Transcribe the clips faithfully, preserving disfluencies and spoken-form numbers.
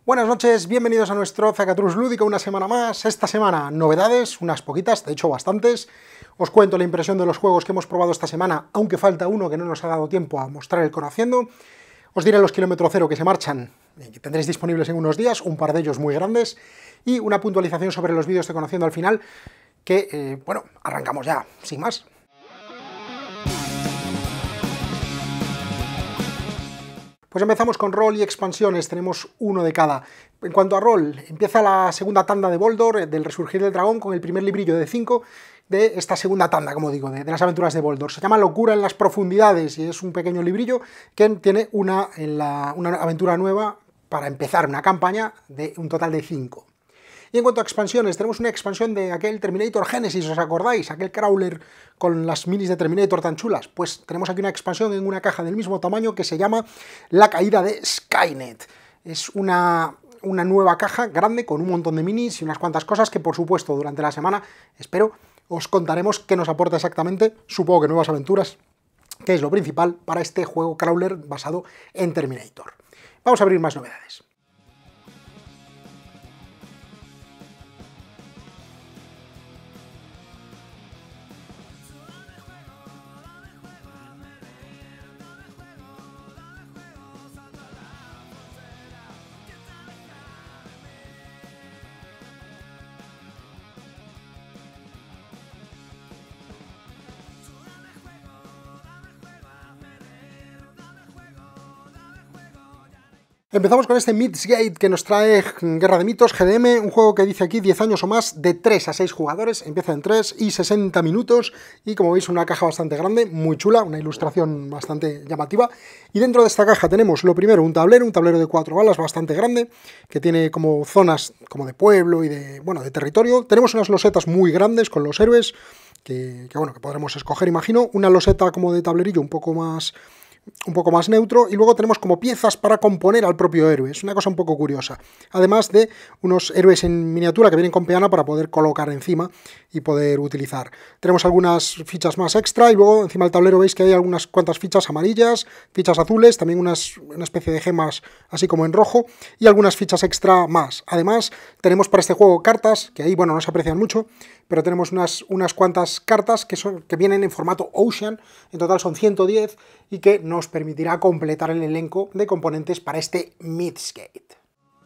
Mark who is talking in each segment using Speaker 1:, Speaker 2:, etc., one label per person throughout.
Speaker 1: Buenas noches, bienvenidos a nuestro Zacatrus Lúdico, una semana más. Esta semana novedades, unas poquitas, de hecho bastantes. Os cuento la impresión de los juegos que hemos probado esta semana, aunque falta uno que no nos ha dado tiempo a mostrar el conociendo. Os diré los kilómetro cero que se marchan, que tendréis disponibles en unos días, un par de ellos muy grandes, y una puntualización sobre los vídeos de conociendo al final, que, eh, bueno, arrancamos ya, sin más. Pues empezamos con rol y expansiones, tenemos uno de cada. En cuanto a rol, empieza la segunda tanda de Boldor, del Resurgir del Dragón, con el primer librillo de cinco de esta segunda tanda, como digo, de, de las aventuras de Boldor. Se llama Locura en las Profundidades y es un pequeño librillo que tiene una, en la, una aventura nueva para empezar una campaña de un total de cinco. Y en cuanto a expansiones, tenemos una expansión de aquel Terminator Genesis, ¿os acordáis? Aquel crawler con las minis de Terminator tan chulas. Pues tenemos aquí una expansión en una caja del mismo tamaño que se llama La Caída de Skynet. Es una, una nueva caja grande con un montón de minis y unas cuantas cosas que, por supuesto, durante la semana, espero, os contaremos qué nos aporta exactamente. Supongo que nuevas aventuras, que es lo principal para este juego crawler basado en Terminator. Vamos a abrir más novedades. Empezamos con este Mythsgate que nos trae Guerra de Mitos, G D M, un juego que dice aquí diez años o más, de tres a seis jugadores, empieza en tres y sesenta minutos, y como veis una caja bastante grande, muy chula, una ilustración bastante llamativa, y dentro de esta caja tenemos lo primero un tablero, un tablero de cuatro balas bastante grande, que tiene como zonas como de pueblo y de, bueno, de territorio. Tenemos unas losetas muy grandes con los héroes, que, que bueno, que podremos escoger, imagino, una loseta como de tablerillo un poco más... un poco más neutro, y luego tenemos como piezas para componer al propio héroe. Es una cosa un poco curiosa, además de unos héroes en miniatura que vienen con peana para poder colocar encima y poder utilizar. Tenemos algunas fichas más extra, y luego encima del tablero veis que hay algunas cuantas fichas amarillas, fichas azules, también unas, una especie de gemas así como en rojo, y algunas fichas extra más. Además tenemos para este juego cartas, que ahí bueno no se aprecian mucho, pero tenemos unas, unas cuantas cartas que, son, que vienen en formato Ocean, en total son ciento diez, y que nos permitirá completar el elenco de componentes para este Mythsgate.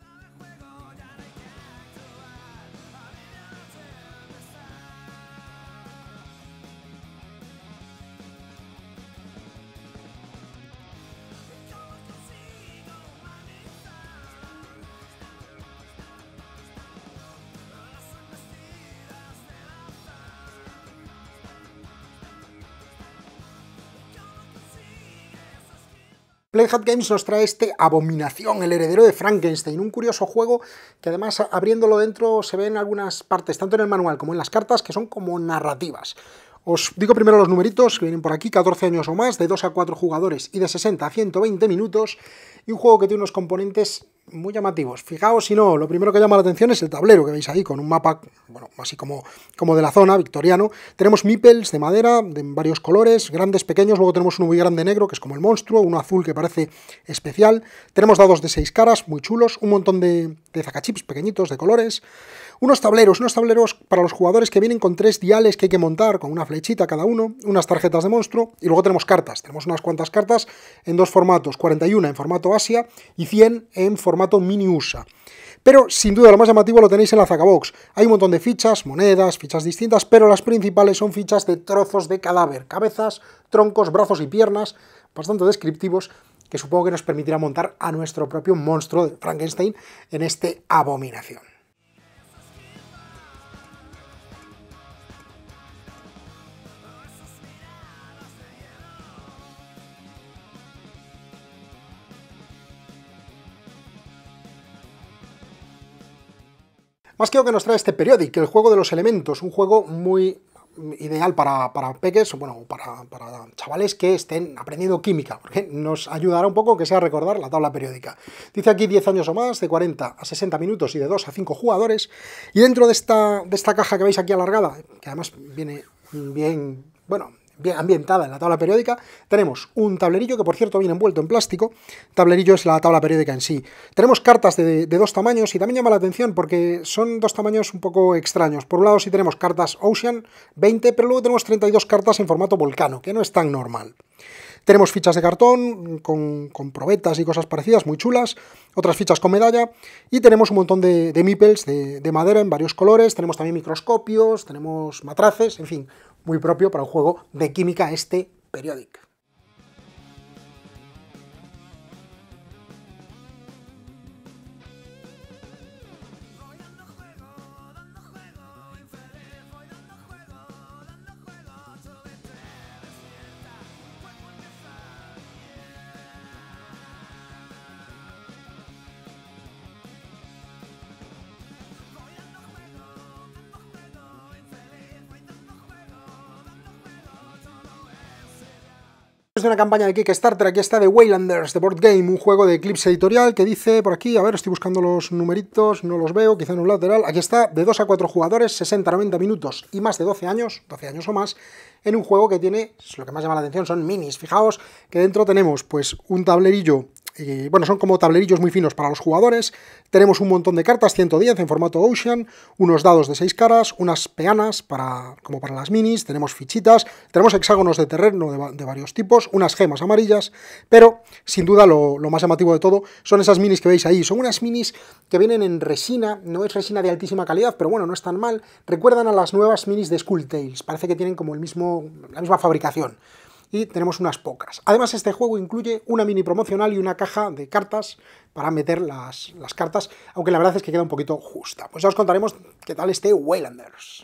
Speaker 1: Playhat Games nos trae este Abominación, el heredero de Frankenstein, un curioso juego que además abriéndolo dentro se ven algunas partes, tanto en el manual como en las cartas, que son como narrativas. Os digo primero los numeritos que vienen por aquí: catorce años o más, de dos a cuatro jugadores y de sesenta a ciento veinte minutos, y un juego que tiene unos componentes muy llamativos. Fijaos, si no, lo primero que llama la atención es el tablero que veis ahí, con un mapa, bueno, así como, como de la zona, victoriano. Tenemos meeples de madera, de varios colores, grandes, pequeños, luego tenemos uno muy grande negro, que es como el monstruo, uno azul que parece especial. Tenemos dados de seis caras, muy chulos, un montón de, de zacachips pequeñitos de colores. Unos tableros, unos tableros para los jugadores que vienen con tres diales que hay que montar, con una flechita cada uno, unas tarjetas de monstruo, y luego tenemos cartas. Tenemos unas cuantas cartas en dos formatos, cuarenta y uno en formato Asia y cien en formato mini U S A. Pero sin duda lo más llamativo lo tenéis en la Zacabox. Hay un montón de fichas, monedas, fichas distintas, pero las principales son fichas de trozos de cadáver, cabezas, troncos, brazos y piernas, bastante descriptivos, que supongo que nos permitirá montar a nuestro propio monstruo de Frankenstein en este Abominación. Más que lo que nos trae este Periodic, el juego de los elementos, un juego muy ideal para, para peques, bueno, para, para chavales que estén aprendiendo química, porque nos ayudará un poco que sea recordar la tabla periódica. Dice aquí diez años o más, de cuarenta a sesenta minutos y de dos a cinco jugadores, y dentro de esta, de esta caja que veis aquí alargada, que además viene bien, bueno, bien ambientada en la tabla periódica. Tenemos un tablerillo que, por cierto, viene envuelto en plástico. Tablerillo es la tabla periódica en sí. Tenemos cartas de, de dos tamaños y también llama la atención porque son dos tamaños un poco extraños. Por un lado sí tenemos cartas Ocean, veinte, pero luego tenemos treinta y dos cartas en formato Volcano, que no es tan normal. Tenemos fichas de cartón con, con probetas y cosas parecidas, muy chulas, otras fichas con medalla, y tenemos un montón de, de meeples de, de madera en varios colores, tenemos también microscopios, tenemos matraces, en fin, muy propio para un juego de química este Periodic. De una campaña de Kickstarter, aquí está The Waylanders, The Board Game, un juego de Eclipse Editorial que dice por aquí, a ver, estoy buscando los numeritos, no los veo, quizá en un lateral, aquí está, de dos a cuatro jugadores, sesenta a noventa minutos y más de doce años, doce años o más, en un juego que tiene, lo que más llama la atención son minis. Fijaos que dentro tenemos pues un tablerillo, eh, bueno, son como tablerillos muy finos para los jugadores, tenemos un montón de cartas, ciento diez en formato Ocean, unos dados de seis caras, unas peanas para, como para las minis, tenemos fichitas, tenemos hexágonos de terreno de, de varios tipos, unas gemas amarillas, pero sin duda lo, lo más llamativo de todo son esas minis que veis ahí. Son unas minis que vienen en resina, no es resina de altísima calidad, pero bueno, no es tan mal, recuerdan a las nuevas minis de Skull Tales, parece que tienen como el mismo, la misma fabricación. Y tenemos unas pocas. Además, este juego incluye una mini promocional y una caja de cartas para meter las, las cartas, aunque la verdad es que queda un poquito justa. Pues ya os contaremos qué tal este Waylanders.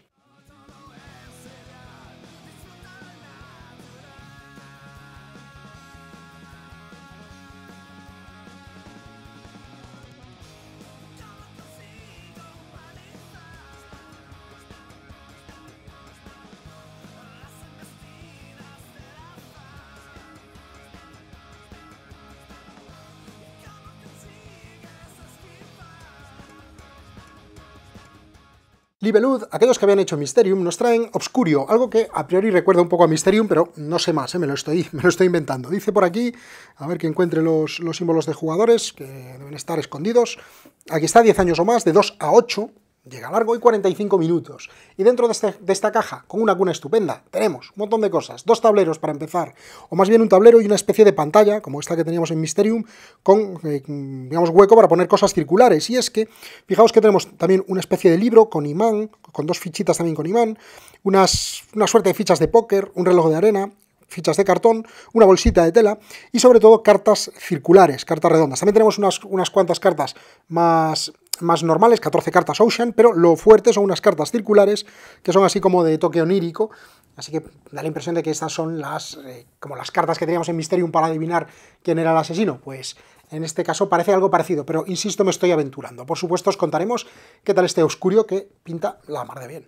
Speaker 1: Libelud, aquellos que habían hecho Mysterium, nos traen Obscurio, algo que a priori recuerda un poco a Mysterium, pero no sé más, ¿eh? me, lo estoy, me lo estoy inventando. Dice por aquí, a ver que encuentre los, los símbolos de jugadores, que deben estar escondidos. Aquí está, diez años o más, de dos a ocho, llega largo y cuarenta y cinco minutos. Y dentro de, este, de esta caja, con una cuna estupenda, tenemos un montón de cosas. Dos tableros para empezar, o más bien un tablero y una especie de pantalla, como esta que teníamos en Mysterium, con, eh, digamos, hueco para poner cosas circulares. Y es que, fijaos que tenemos también una especie de libro con imán, con dos fichitas también con imán, unas, una suerte de fichas de póker, un reloj de arena, fichas de cartón, una bolsita de tela y sobre todo cartas circulares, cartas redondas. También tenemos unas, unas cuantas cartas más... más normales, catorce cartas Ocean, pero lo fuerte son unas cartas circulares que son así como de toque onírico, así que da la impresión de que estas son las eh, como las cartas que teníamos en Mysterium para adivinar quién era el asesino. Pues en este caso parece algo parecido, pero insisto, me estoy aventurando. Por supuesto os contaremos qué tal este Obscurio, que pinta la mar de bien.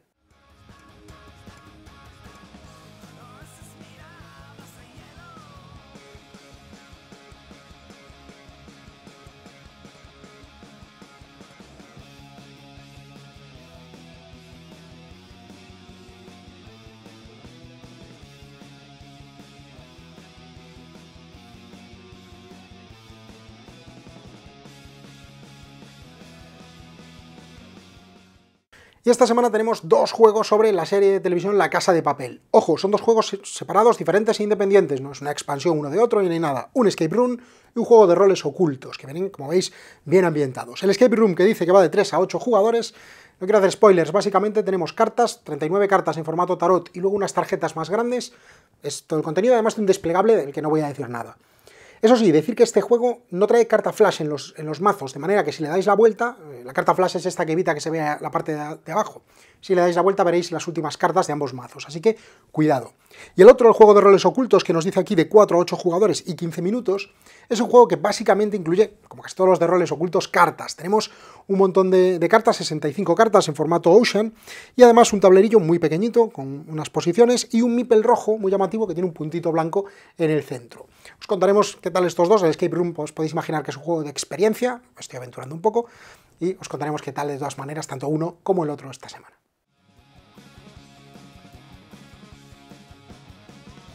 Speaker 1: Y esta semana tenemos dos juegos sobre la serie de televisión La Casa de Papel. Ojo, son dos juegos separados, diferentes e independientes, no es una expansión uno de otro ni nada. Un escape room y un juego de roles ocultos, que vienen, como veis, bien ambientados. El escape room, que dice que va de tres a ocho jugadores, no quiero hacer spoilers, básicamente tenemos cartas, treinta y nueve cartas en formato tarot y luego unas tarjetas más grandes. Es todo el contenido, además de un desplegable del que no voy a decir nada. Eso sí, decir que este juego no trae carta flash en los, en los mazos, de manera que si le dais la vuelta, la carta flash es esta que evita que se vea la parte de, de abajo. Si le dais la vuelta veréis las últimas cartas de ambos mazos, así que cuidado. Y el otro, el juego de roles ocultos, que nos dice aquí de cuatro a ocho jugadores y quince minutos, es un juego que básicamente incluye, como casi todos los de roles ocultos, cartas. Tenemos un montón de, de cartas, sesenta y cinco cartas en formato Ocean, y además un tablerillo muy pequeñito, con unas posiciones, y un meeple rojo muy llamativo que tiene un puntito blanco en el centro. Os contaremos qué tal estos dos. El Escape Room, pues podéis imaginar que es un juego de experiencia, me estoy aventurando un poco, y os contaremos qué tal de todas maneras, tanto uno como el otro esta semana.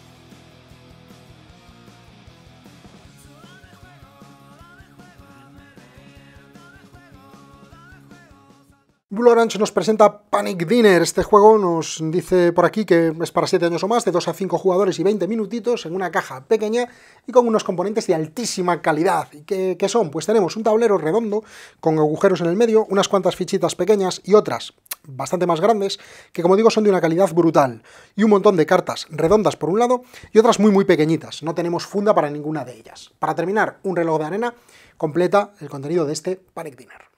Speaker 1: Blue Orange nos presenta Panic Dinner. Este juego nos dice por aquí que es para siete años o más, de dos a cinco jugadores y veinte minutitos, en una caja pequeña y con unos componentes de altísima calidad. ¿Y qué, qué son? Pues tenemos un tablero redondo con agujeros en el medio, unas cuantas fichitas pequeñas y otras bastante más grandes, que como digo son de una calidad brutal, y un montón de cartas redondas por un lado y otras muy muy pequeñitas. No tenemos funda para ninguna de ellas. Para terminar, un reloj de arena completa el contenido de este Panic Dinner.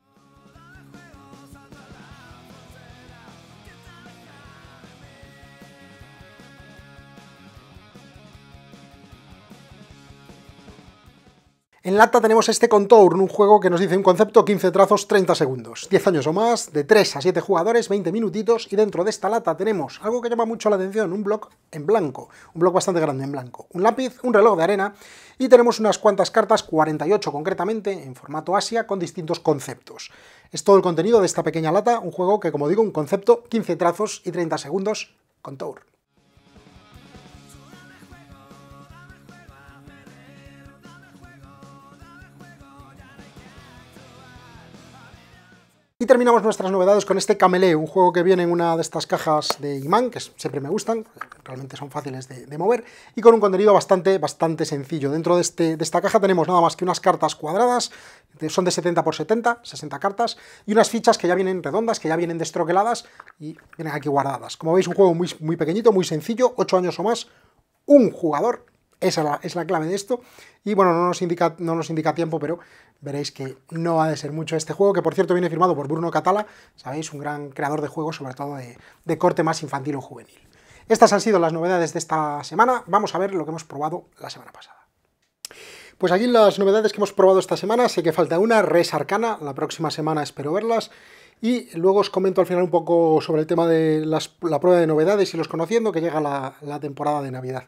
Speaker 1: En lata tenemos este Contour, un juego que nos dice un concepto, quince trazos, treinta segundos, diez años o más, de tres a siete jugadores, veinte minutitos, y dentro de esta lata tenemos algo que llama mucho la atención, un bloc en blanco, un bloc bastante grande en blanco, un lápiz, un reloj de arena, y tenemos unas cuantas cartas, cuarenta y ocho concretamente, en formato Asia, con distintos conceptos. Es todo el contenido de esta pequeña lata, un juego que, como digo, un concepto, quince trazos y treinta segundos, Contour. Y terminamos nuestras novedades con este Camelé, un juego que viene en una de estas cajas de imán, que siempre me gustan, realmente son fáciles de, de mover, y con un contenido bastante, bastante sencillo. Dentro de, este, de esta caja tenemos nada más que unas cartas cuadradas, son de setenta por setenta, sesenta cartas, y unas fichas que ya vienen redondas, que ya vienen destroqueladas, y vienen aquí guardadas. Como veis, un juego muy, muy pequeñito, muy sencillo, ocho años o más, un jugador. Esa es la, es la clave de esto, y bueno, no nos, indica, no nos indica tiempo, pero veréis que no ha de ser mucho este juego, que por cierto viene firmado por Bruno Catala, sabéis, un gran creador de juegos, sobre todo de, de corte más infantil o juvenil. Estas han sido las novedades de esta semana, vamos a ver lo que hemos probado la semana pasada. Pues aquí las novedades que hemos probado esta semana, sé que falta una, Res Arcana, la próxima semana espero verlas, y luego os comento al final un poco sobre el tema de las, la prueba de novedades y los conociendo, que llega la, la temporada de Navidad.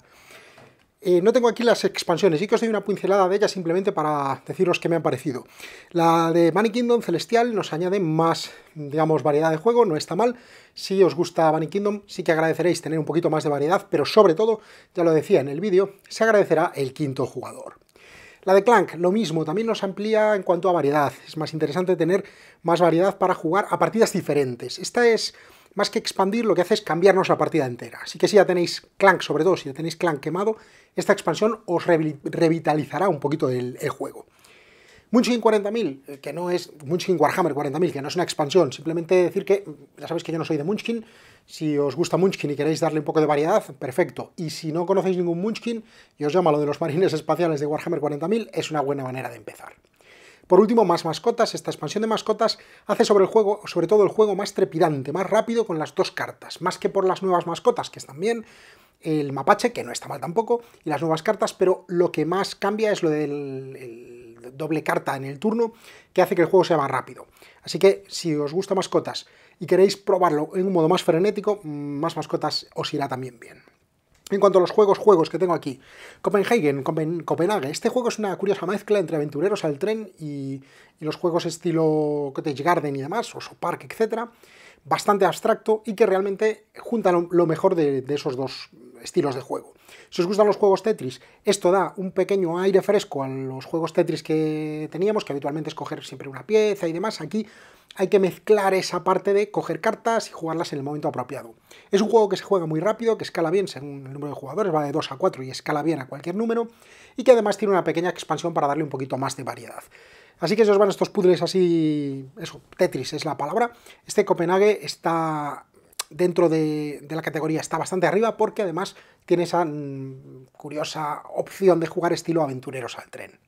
Speaker 1: Eh, no tengo aquí las expansiones, sí que os doy una pincelada de ellas simplemente para deciros qué me han parecido. La de Bunny Kingdom Celestial nos añade más, digamos, variedad de juego, no está mal. Si os gusta Bunny Kingdom, sí que agradeceréis tener un poquito más de variedad, pero sobre todo, ya lo decía en el vídeo, se agradecerá el quinto jugador. La de Clank, lo mismo, también nos amplía en cuanto a variedad. Es más interesante tener más variedad para jugar a partidas diferentes. Esta es, más que expandir, lo que hace es cambiarnos la partida entera. Así que si ya tenéis Clank, sobre todo si ya tenéis Clank quemado, esta expansión os revitalizará un poquito el, el juego. Munchkin cuarenta mil, que no es Munchkin Warhammer cuarenta mil, que no es una expansión, simplemente decir que, ya sabéis que yo no soy de Munchkin, si os gusta Munchkin y queréis darle un poco de variedad, perfecto. Y si no conocéis ningún Munchkin y os llama lo de los marines espaciales de Warhammer cuarenta mil, es una buena manera de empezar. Por último, más mascotas. Esta expansión de mascotas hace sobre el juego, sobre todo el juego más trepidante, más rápido con las dos cartas, más que por las nuevas mascotas, que están bien, el mapache, que no está mal tampoco, y las nuevas cartas, pero lo que más cambia es lo del el doble carta en el turno, que hace que el juego sea más rápido. Así que, si os gusta mascotas y queréis probarlo en un modo más frenético, más mascotas os irá también bien. En cuanto a los juegos, juegos que tengo aquí, Copenhagen, Copen, Copenhague. Este juego es una curiosa mezcla entre aventureros al tren y, y los juegos estilo Cottage Garden y demás, o Park, etcétera. Bastante abstracto y que realmente junta lo, lo mejor de, de esos dos estilos de juego. Si os gustan los juegos Tetris, esto da un pequeño aire fresco a los juegos Tetris que teníamos, que habitualmente es coger siempre una pieza y demás. Aquí hay que mezclar esa parte de coger cartas y jugarlas en el momento apropiado. Es un juego que se juega muy rápido, que escala bien según el número de jugadores, va de dos a cuatro y escala bien a cualquier número, y que además tiene una pequeña expansión para darle un poquito más de variedad. Así que si os van estos puzzles así, eso, Tetris es la palabra, este Copenhague está dentro de, de la categoría, está bastante arriba porque además tiene esa mmm, curiosa opción de jugar estilo aventureros al tren.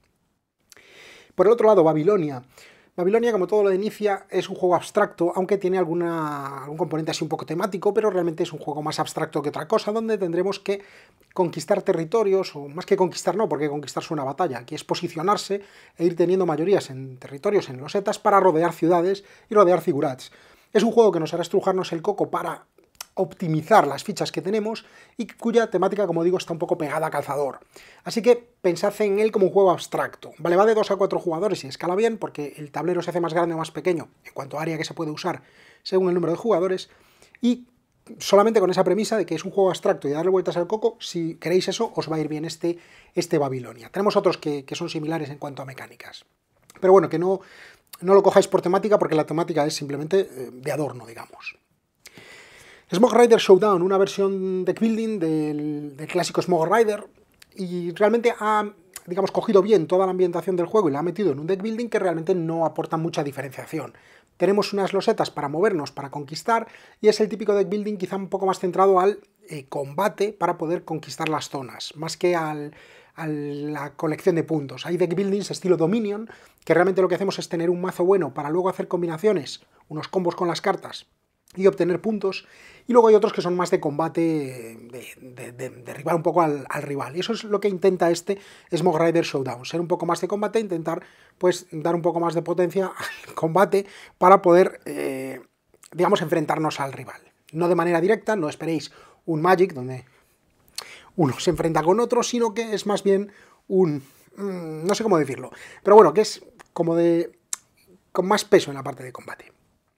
Speaker 1: Por el otro lado, Babilonia. Babilonia, como todo lo de Inicia, es un juego abstracto, aunque tiene alguna, algún componente así un poco temático, pero realmente es un juego más abstracto que otra cosa, donde tendremos que conquistar territorios, o más que conquistar no, porque conquistar es una batalla, aquí es posicionarse e ir teniendo mayorías en territorios, en losetas, para rodear ciudades y rodear figurats. Es un juego que nos hará estrujarnos el coco para optimizar las fichas que tenemos y cuya temática, como digo, está un poco pegada a calzador. Así que pensad en él como un juego abstracto. Vale, va de dos a cuatro jugadores y escala bien porque el tablero se hace más grande o más pequeño en cuanto a área que se puede usar según el número de jugadores, y solamente con esa premisa de que es un juego abstracto y darle vueltas al coco, si queréis eso, os va a ir bien este, este Babilonia. Tenemos otros que, que son similares en cuanto a mecánicas. Pero bueno, que no, no lo cojáis por temática, porque la temática es simplemente eh, de adorno, digamos. Smog Rider Showdown, una versión deck building del, del clásico Smog Rider, y realmente ha, digamos, cogido bien toda la ambientación del juego y la ha metido en un deck building que realmente no aporta mucha diferenciación. Tenemos unas losetas para movernos, para conquistar, y es el típico deck building quizá un poco más centrado al eh, combate para poder conquistar las zonas, más que al, a la colección de puntos. Hay deck buildings estilo Dominion, que realmente lo que hacemos es tener un mazo bueno para luego hacer combinaciones, unos combos con las cartas y obtener puntos, y luego hay otros que son más de combate, de, de, de derribar un poco al, al rival, y eso es lo que intenta este Smog Rider Showdown, ser un poco más de combate, intentar pues dar un poco más de potencia al combate para poder, eh, digamos, enfrentarnos al rival. No de manera directa, no esperéis un Magic donde uno se enfrenta con otro, sino que es más bien un... Mmm, no sé cómo decirlo, pero bueno, que es como de... con más peso en la parte de combate.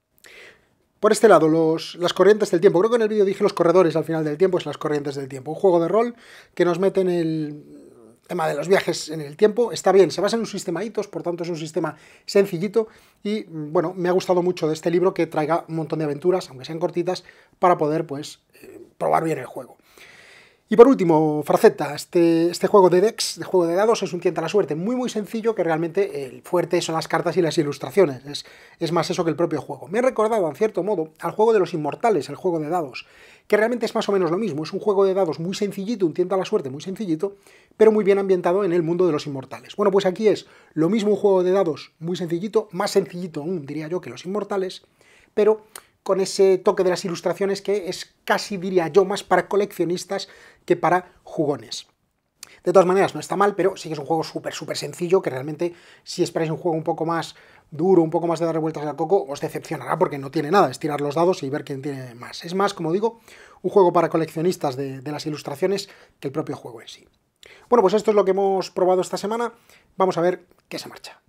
Speaker 1: Por este lado, los, las corrientes del tiempo. Creo que en el vídeo dije los corredores al final del tiempo, es las corrientes del tiempo. Un juego de rol que nos mete en el tema de los viajes en el tiempo. Está bien, se basa en un sistema hitos, por tanto es un sistema sencillito. Y bueno, me ha gustado mucho de este libro que traiga un montón de aventuras, aunque sean cortitas, para poder pues eh, probar bien el juego. Y por último, Fraceta, este, este juego de decks, de juego de dados, es un tienta la suerte muy muy sencillo, que realmente el fuerte son las cartas y las ilustraciones, es, es más eso que el propio juego. Me ha recordado, en cierto modo, al juego de los Inmortales, el juego de dados, que realmente es más o menos lo mismo, es un juego de dados muy sencillito, un tienta la suerte muy sencillito, pero muy bien ambientado en el mundo de los Inmortales. Bueno, pues aquí es lo mismo un juego de dados muy sencillito, más sencillito aún, diría yo, que los Inmortales, pero con ese toque de las ilustraciones que es casi, diría yo, más para coleccionistas que para jugones. De todas maneras, no está mal, pero sí que es un juego súper, súper sencillo, que realmente, si esperáis un juego un poco más duro, un poco más de dar vueltas al coco, os decepcionará, porque no tiene nada, es tirar los dados y ver quién tiene más. Es más, como digo, un juego para coleccionistas de, de las ilustraciones que el propio juego en sí. Bueno, pues esto es lo que hemos probado esta semana. Vamos a ver qué se marcha.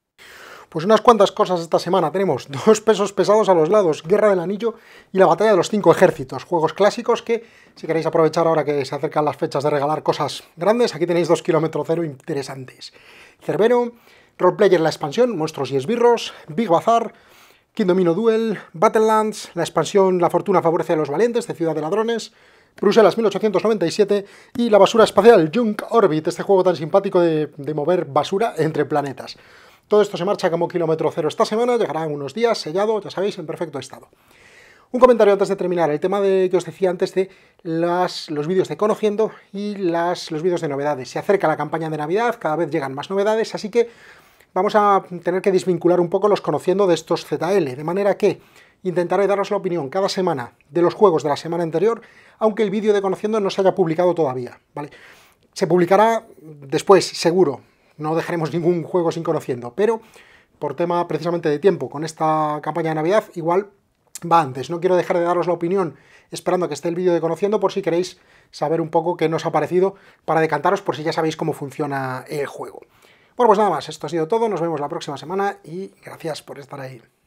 Speaker 1: Pues unas cuantas cosas esta semana. Tenemos dos pesos pesados a los lados, Guerra del Anillo y la Batalla de los Cinco Ejércitos, juegos clásicos que, si queréis aprovechar ahora que se acercan las fechas de regalar cosas grandes, aquí tenéis dos kilómetros cero interesantes. Cerbero, Roleplayer la expansión, Monstruos y Esbirros, Big Bazaar, King Domino Duel, Battlelands, la expansión La Fortuna Favorece a los Valientes, de Ciudad de Ladrones, Bruselas mil ochocientos noventa y siete y la basura espacial Junk Orbit, este juego tan simpático de, de mover basura entre planetas. Todo esto se marcha como kilómetro cero esta semana, llegará en unos días, sellado, ya sabéis, en perfecto estado. Un comentario antes de terminar, el tema de que os decía antes de las, los vídeos de Conociendo y las, los vídeos de novedades. Se acerca la campaña de Navidad, cada vez llegan más novedades, así que vamos a tener que desvincular un poco los Conociendo de estos Z L, de manera que intentaré daros la opinión cada semana de los juegos de la semana anterior, aunque el vídeo de Conociendo no se haya publicado todavía, ¿vale? Se publicará después, seguro. No dejaremos ningún juego sin Conociendo, pero por tema precisamente de tiempo, con esta campaña de Navidad, igual va antes. No quiero dejar de daros la opinión esperando a que esté el vídeo de Conociendo, por si queréis saber un poco qué nos ha parecido, para decantaros por si ya sabéis cómo funciona el juego. Bueno, pues nada más, esto ha sido todo, nos vemos la próxima semana y gracias por estar ahí.